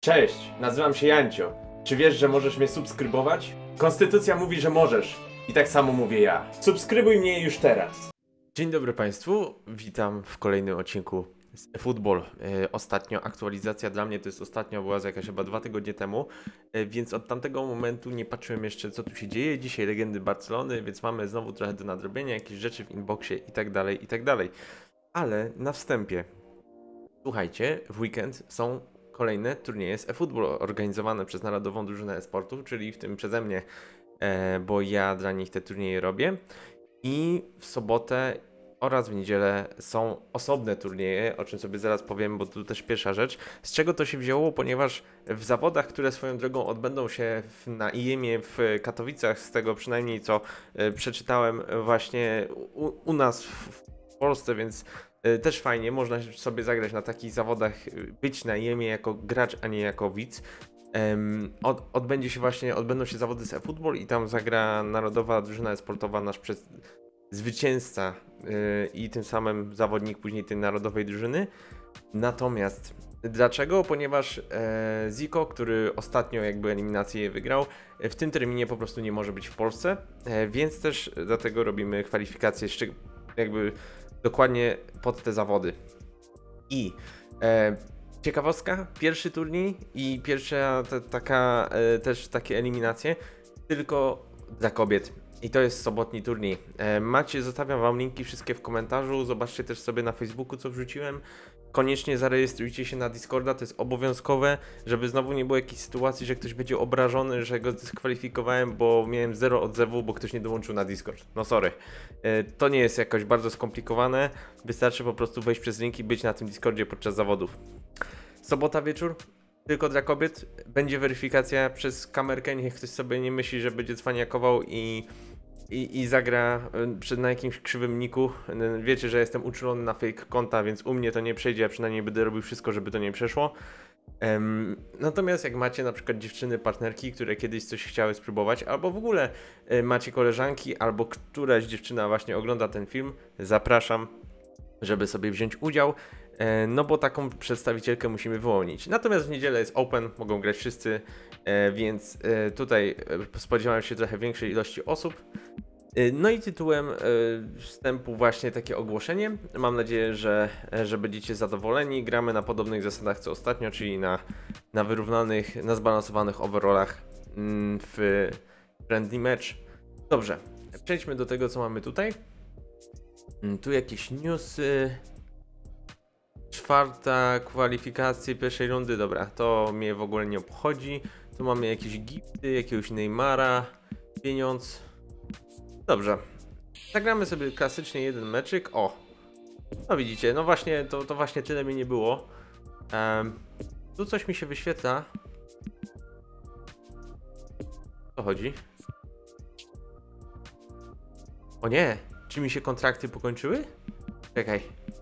Cześć, nazywam się Jancio. Czy wiesz, że możesz mnie subskrybować? Konstytucja mówi, że możesz. I tak samo mówię ja. Subskrybuj mnie już teraz. Dzień dobry Państwu, witam w kolejnym odcinku z eFootball. Ostatnio aktualizacja dla mnie to jest ostatnio, była jakaś chyba 2 tygodnie temu, więc od tamtego momentu nie patrzyłem jeszcze, co tu się dzieje. Dzisiaj legendy Barcelony, więc mamy znowu trochę do nadrobienia, jakieś rzeczy w inboxie i tak dalej, i tak dalej. Ale na wstępie, słuchajcie, w weekend są kolejne turnieje z eFootball organizowane przez Narodową Drużynę E-Sportu, czyli w tym przeze mnie, bo ja dla nich te turnieje robię. I w sobotę oraz w niedzielę są osobne turnieje, o czym sobie zaraz powiem, bo tu też pierwsza rzecz. Z czego to się wzięło? Ponieważ w zawodach, które swoją drogą odbędą się na IEM-ie w Katowicach, z tego przynajmniej co przeczytałem właśnie u nas w Polsce, więc też fajnie, można sobie zagrać na takich zawodach, być na IEM-ie jako gracz, a nie jako widz. Odbędą się zawody z eFootball i tam zagra Narodowa Drużyna E-Sportowa, nasz zwycięzca i tym samym zawodnik później tej narodowej drużyny. Natomiast dlaczego? Ponieważ Zico, który ostatnio jakby eliminację wygrał, w tym terminie po prostu nie może być w Polsce, więc też dlatego robimy kwalifikacje jakby dokładnie pod te zawody. I ciekawostka, pierwszy turniej i pierwsza też takie eliminacje tylko dla kobiet. I to jest sobotni turniej. Zostawiam wam linki wszystkie w komentarzu, zobaczcie też sobie na Facebooku, co wrzuciłem. Koniecznie zarejestrujcie się na Discorda, to jest obowiązkowe, żeby znowu nie było jakiejś sytuacji, że ktoś będzie obrażony, że go zdyskwalifikowałem, bo miałem 0 odzewu, bo ktoś nie dołączył na Discord. No sorry. To nie jest jakoś bardzo skomplikowane, wystarczy po prostu wejść przez link i być na tym Discordzie podczas zawodów. Sobota wieczór, tylko dla kobiet, będzie weryfikacja przez kamerkę, niech ktoś sobie nie myśli, że będzie cwaniakował i zagra na jakimś krzywym niku. Wiecie, że jestem uczulony na fake konta, więc u mnie to nie przejdzie, ja przynajmniej będę robił wszystko, żeby to nie przeszło. Natomiast jak macie na przykład dziewczyny, partnerki, które kiedyś coś chciały spróbować, albo w ogóle macie koleżanki, albo któraś dziewczyna właśnie ogląda ten film, zapraszam, żeby sobie wziąć udział. No bo taką przedstawicielkę musimy wyłonić. Natomiast w niedzielę jest open, mogą grać wszyscy, więc tutaj spodziewałem się trochę większej ilości osób. No i tytułem wstępu właśnie takie ogłoszenie. Mam nadzieję, że będziecie zadowoleni. Gramy na podobnych zasadach co ostatnio, czyli na wyrównanych, na zbalansowanych overallach w friendly match. Dobrze, przejdźmy do tego, co mamy tutaj. Tu jakieś newsy. Czwarta kwalifikacje pierwszej rundy, dobra, to mnie w ogóle nie obchodzi. Tu mamy jakieś gifty, jakiegoś Neymara, pieniądz. Dobrze, zagramy sobie klasycznie jeden meczyk. O, no widzicie, no właśnie, to właśnie tyle mi nie było. Tu coś mi się wyświetla. O co chodzi? O nie, czy mi się kontrakty pokończyły? Czekaj.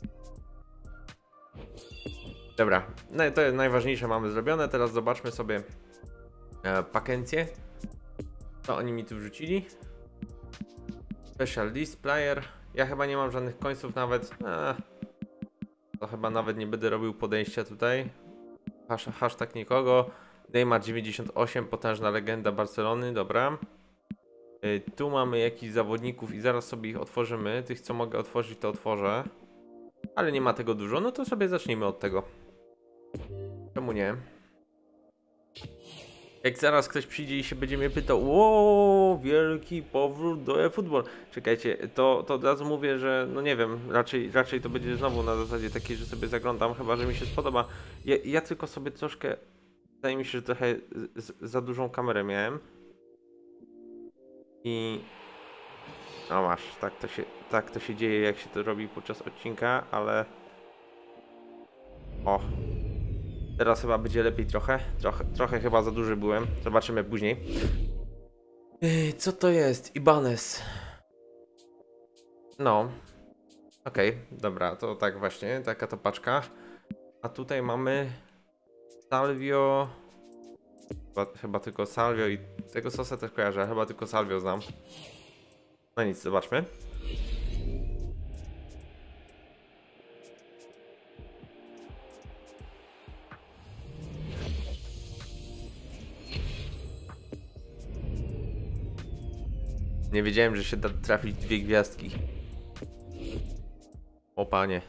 Dobra, no to jest najważniejsze, mamy zrobione. Teraz zobaczmy sobie pakencję. Co oni mi tu wrzucili? Special List Player. Ja chyba nie mam żadnych końców nawet. To chyba nawet nie będę robił podejścia tutaj. Hashtag nikogo. Neymar 98, potężna legenda Barcelony, dobra. Tu mamy jakichś zawodników i zaraz sobie ich otworzymy. Tych, co mogę otworzyć, to otworzę. Ale nie ma tego dużo, no to sobie zacznijmy od tego. Czemu nie? Jak zaraz ktoś przyjdzie i się będzie mnie pytał, o, wielki powrót do eFootball. Czekajcie, to od razu mówię, że no nie wiem, raczej to będzie znowu na zasadzie takiej, że sobie zaglądam, chyba że mi się spodoba. Ja tylko sobie troszkę, wydaje mi się, że trochę za dużą kamerę miałem. I no masz, tak to się dzieje, jak się to robi podczas odcinka, ale o. Teraz chyba będzie lepiej trochę chyba za duży byłem. Zobaczymy później. Co to jest? Ibanez. No. Okej, dobra, to tak właśnie, taka to paczka. A tutaj mamy Salvio. Chyba tylko Salvio i tego sosa też kojarzę, chyba tylko Salvio znam. No nic, zobaczmy. Nie wiedziałem, że się da trafić 2 gwiazdki. O panie.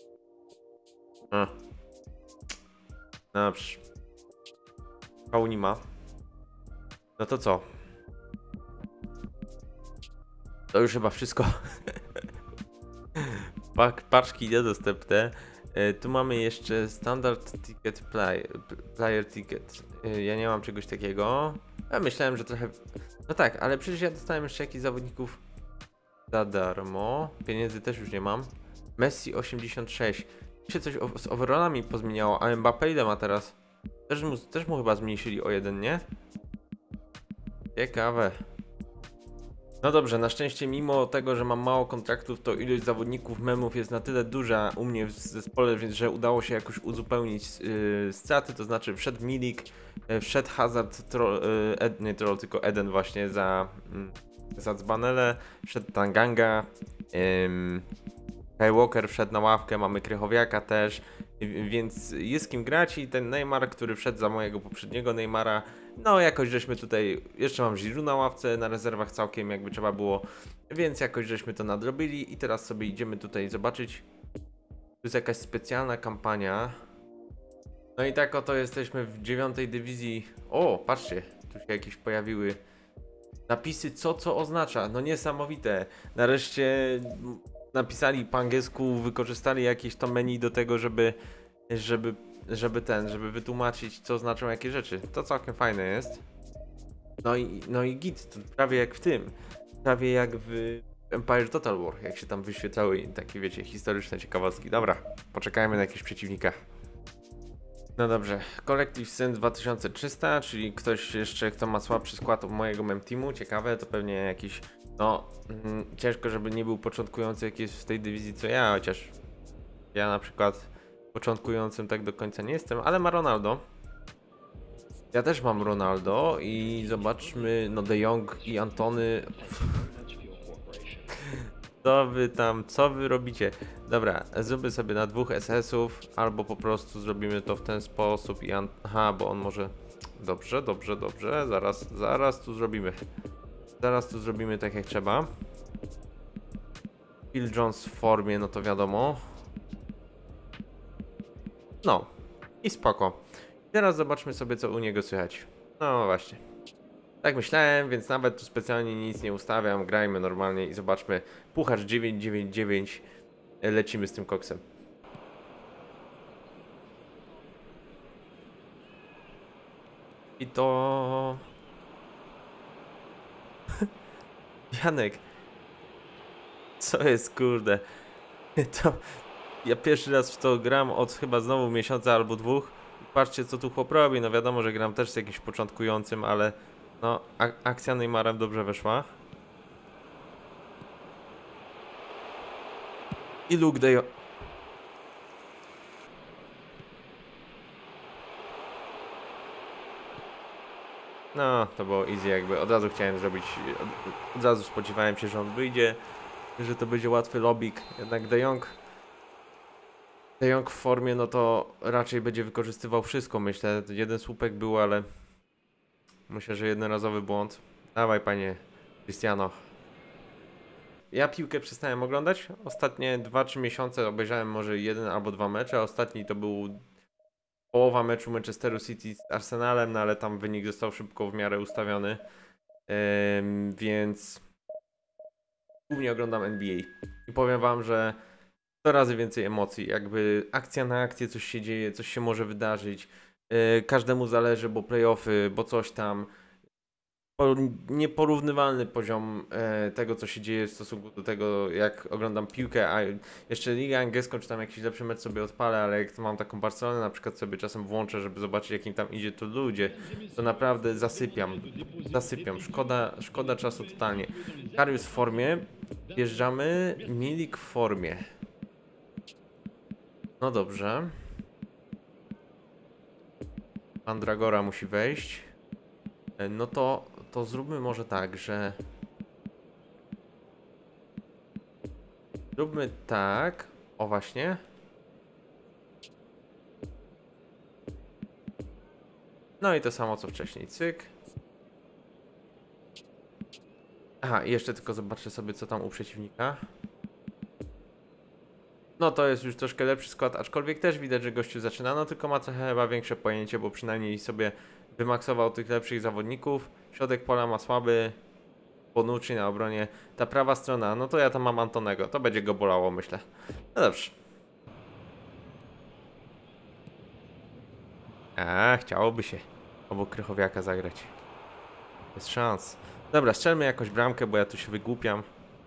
Dobrze. Pału nie ma. No to co? To już chyba wszystko. Paczki niedostępne. Tu mamy jeszcze standard ticket player ticket. Ja nie mam czegoś takiego. Ja myślałem, że trochę... No tak, ale przecież ja dostałem jeszcze jakichś zawodników za darmo. Pieniędzy też już nie mam. Messi 86. Się coś z overallami pozmieniało, a Mbappé ile ma teraz? Też mu chyba zmniejszyli o 1, nie? Ciekawe. No dobrze, na szczęście mimo tego, że mam mało kontraktów, to ilość zawodników memów jest na tyle duża u mnie w zespole, więc że udało się jakoś uzupełnić straty, to znaczy wszedł Milik, wszedł Hazard, nie troll, tylko Eden właśnie za dzbanele, wszedł Tanganga, Kyle Walker wszedł na ławkę, mamy Krychowiaka też, więc jest kim grać i ten Neymar, który wszedł za mojego poprzedniego Neymara, no jakoś żeśmy tutaj, jeszcze mam Giroud na ławce, na rezerwach całkiem jakby trzeba było, więc jakoś żeśmy to nadrobili i teraz sobie idziemy tutaj zobaczyć. Tu jest jakaś specjalna kampania. No i tak oto jesteśmy w 9. dywizji. O, patrzcie, tu się jakieś pojawiły napisy, co oznacza. No niesamowite. Nareszcie napisali po angielsku, wykorzystali jakieś to menu do tego, żeby wytłumaczyć, co znaczą jakie rzeczy. To całkiem fajne jest. No i git, to prawie jak w tym. Prawie jak w Empire Total War, jak się tam wyświetlały takie, wiecie, historyczne ciekawostki. Dobra, poczekajmy na jakiegoś przeciwnika. No dobrze, Collective Sin 2300, czyli ktoś jeszcze, kto ma słabszy skład od mojego memteamu. Ciekawe, to pewnie jakiś, no, ciężko, żeby nie był początkujący jak jest w tej dywizji co ja, chociaż ja na przykład początkującym tak do końca nie jestem, ale ma Ronaldo. Ja też mam Ronaldo i zobaczmy, no De Jong i Antony. Co wy robicie? Dobra, zróbmy sobie na 2 SS-ów, albo po prostu zrobimy to w ten sposób i aha, bo on może... Dobrze, zaraz tu zrobimy. Zaraz tu zrobimy tak jak trzeba. Phil Jones w formie, no to wiadomo. No, i spoko. Teraz zobaczmy sobie, co u niego słychać. No właśnie. Tak myślałem, więc nawet tu specjalnie nic nie ustawiam. Grajmy normalnie i zobaczmy. Puchacz 999. Lecimy z tym koksem. I to... Janek. Co jest, kurde? To... Ja pierwszy raz w to gram od chyba znowu miesiąca albo 2. Patrzcie, co tu chłop robi. No wiadomo, że gram też z jakimś początkującym, ale... No, akcja Neymarem dobrze weszła. I Luke De Jong. No, to było easy jakby. Od razu chciałem zrobić... Od razu spodziewałem się, że on wyjdzie. Że to będzie łatwy lobbyk. Jednak De Jong w formie, no to raczej będzie wykorzystywał wszystko, myślę. Jeden słupek był, ale... Myślę, że jednorazowy błąd. Dawaj, panie Cristiano. Ja piłkę przestałem oglądać. Ostatnie 2-3 miesiące obejrzałem może 1 albo 2 mecze. A ostatni to był połowa meczu Manchesteru City z Arsenalem, no ale tam wynik został szybko w miarę ustawiony. Więc głównie oglądam NBA. I powiem wam, że 100 razy więcej emocji. Jakby akcja na akcję, coś się dzieje, coś się może wydarzyć. Każdemu zależy, bo playoffy, bo coś tam. Nieporównywalny poziom tego, co się dzieje w stosunku do tego, jak oglądam piłkę, a jeszcze ligę angielską, czy tam jakiś lepszy mecz sobie odpalę, ale jak mam taką Barcelonę na przykład sobie czasem włączę, żeby zobaczyć, jak im tam idzie, to ludzie, to naprawdę zasypiam, szkoda czasu totalnie. Karius w formie, wjeżdżamy, Milik w formie. No dobrze. Andragora musi wejść. No to zróbmy może tak, że... Zróbmy tak. O właśnie. No i to samo co wcześniej. Cyk. Aha, i jeszcze tylko zobaczę sobie, co tam u przeciwnika. No to jest już troszkę lepszy skład, aczkolwiek też widać, że gościu zaczyna, no tylko ma trochę chyba większe pojęcie, bo przynajmniej sobie wymaksował tych lepszych zawodników. Środek pola ma słaby, Bonucci na obronie. Ta prawa strona, no to ja tam mam Antonego, to będzie go bolało, myślę. No dobrze. Chciałoby się obok Krychowiaka zagrać. Bez szans. Dobra, strzelmy jakąś bramkę, bo ja tu się wygłupiam.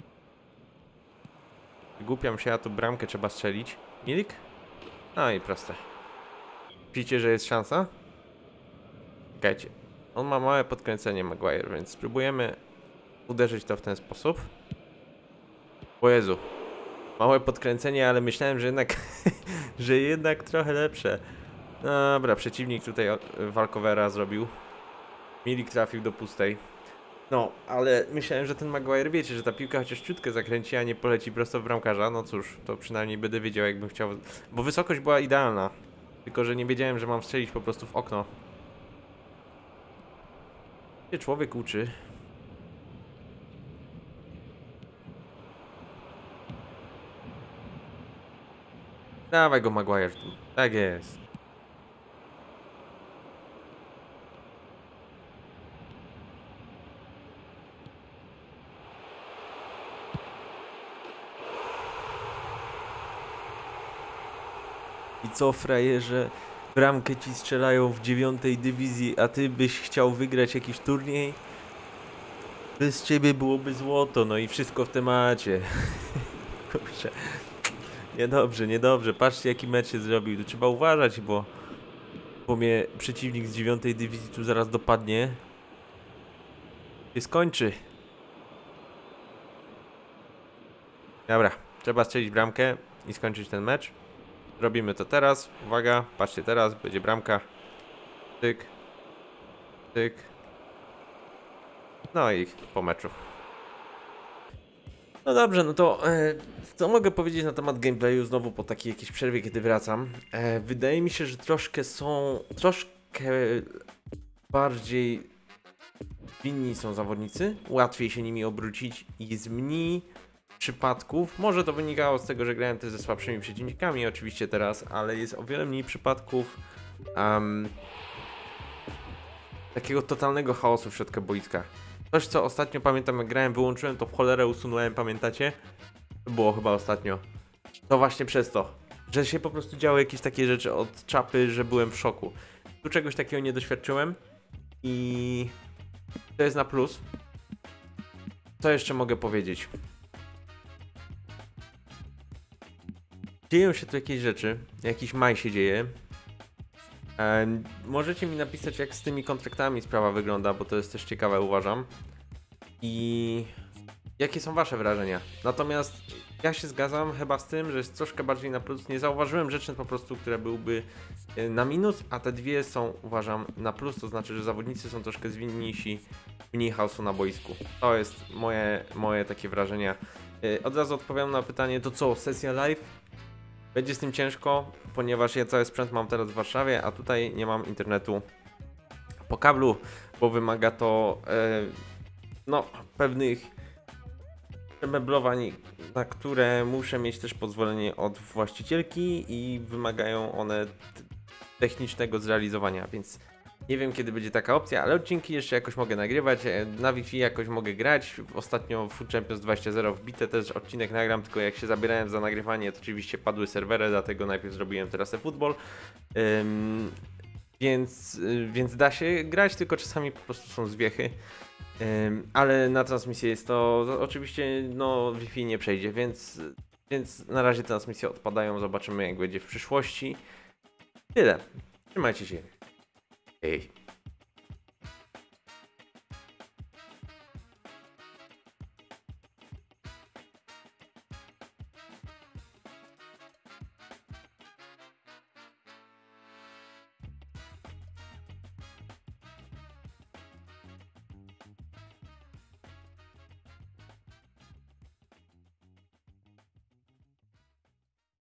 Wygłupiam się, a tu bramkę trzeba strzelić. Milik? No i proste. Widzicie, że jest szansa? Czekajcie. On ma małe podkręcenie, Maguire, więc spróbujemy uderzyć to w ten sposób. O Jezu. Małe podkręcenie, ale myślałem, że jednak, że jednak trochę lepsze. Dobra, przeciwnik tutaj walkowera zrobił. Milik trafił do pustej. No, ale myślałem, że ten Maguire, wiecie, że ta piłka chociaż ciutkę zakręci, a nie poleci prosto w bramkarza. No cóż, to przynajmniej będę wiedział, jakbym chciał. Bo wysokość była idealna. Tylko że nie wiedziałem, że mam strzelić po prostu w okno. Się człowiek uczy. Dawaj go, Maguire tu. Tak jest. I co, frajerze? Bramkę ci strzelają w 9. dywizji, a ty byś chciał wygrać jakiś turniej? Bez ciebie byłoby złoto, no i wszystko w temacie. Kurczę. Niedobrze, niedobrze. Patrzcie, jaki mecz się zrobił. Tu trzeba uważać, bo mnie przeciwnik z 9. dywizji tu zaraz dopadnie. Się skończy. Dobra, trzeba strzelić bramkę i skończyć ten mecz. Robimy to teraz. Uwaga, patrzcie teraz, będzie bramka. Tyk. Tyk. No i po meczu. No dobrze, no to co mogę powiedzieć na temat gameplayu znowu po takiej jakiejś przerwie, kiedy wracam. Wydaje mi się, że troszkę bardziej winni są zawodnicy. Łatwiej się nimi obrócić i jest mniej przypadków. Może to wynikało z tego, że grałem też ze słabszymi przeciwnikami oczywiście teraz, ale jest o wiele mniej przypadków takiego totalnego chaosu w środku boiska. Coś, co ostatnio pamiętam, jak grałem, wyłączyłem to w cholerę, usunąłem, pamiętacie? To było chyba ostatnio. To właśnie przez to, że się po prostu działy jakieś takie rzeczy od czapy, że byłem w szoku. Tu czegoś takiego nie doświadczyłem i to jest na plus. Co jeszcze mogę powiedzieć? Dzieją się tu jakieś rzeczy, jakiś maj się dzieje. Możecie mi napisać, jak z tymi kontraktami sprawa wygląda, bo to jest też ciekawe, uważam. I jakie są wasze wrażenia? Natomiast ja się zgadzam chyba z tym, że jest troszkę bardziej na plus. Nie zauważyłem rzeczy po prostu, które byłyby na minus, a te dwie są, uważam, na plus. To znaczy, że zawodnicy są troszkę zwinniejsi, mniej chaosu na boisku. To jest moje takie wrażenia. Od razu odpowiadam na pytanie, to co, sesja live? Będzie z tym ciężko, ponieważ ja cały sprzęt mam teraz w Warszawie, a tutaj nie mam internetu po kablu, bo wymaga to no, pewnych przemeblowań, na które muszę mieć też pozwolenie od właścicielki i wymagają one technicznego zrealizowania, więc nie wiem, kiedy będzie taka opcja, ale odcinki jeszcze jakoś mogę nagrywać, na Wi-Fi jakoś mogę grać. Ostatnio Food Champions 2.0 wbite też odcinek nagram, tylko jak się zabierałem za nagrywanie, to oczywiście padły serwery, dlatego najpierw zrobiłem teraz eFootball. Więc da się grać, tylko czasami po prostu są zwiechy. Ale na transmisję jest to oczywiście, no Wi-Fi nie przejdzie, więc na razie transmisje odpadają, zobaczymy jak będzie w przyszłości. Tyle, trzymajcie się. Hej.